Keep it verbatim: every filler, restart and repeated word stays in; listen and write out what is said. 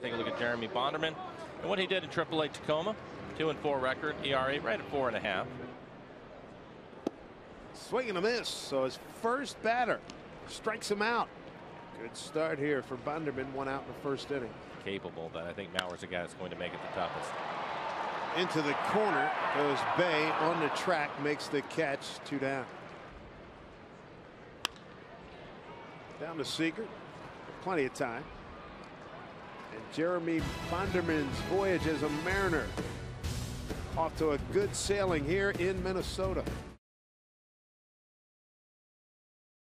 Take a look at Jeremy Bonderman and what he did in triple A Tacoma. Two and four record, E R A right at four and a half. Swing and a miss. So his first batter strikes him out. Good start here for Bonderman. One out in the first inning. Capable, but I think Mauer's a guy that's going to make it the toughest. Into the corner goes Bay on the track, makes the catch. Two down. Down to Seager. Plenty of time. And Jeremy Bonderman's voyage as a Mariner off to a good sailing here in Minnesota.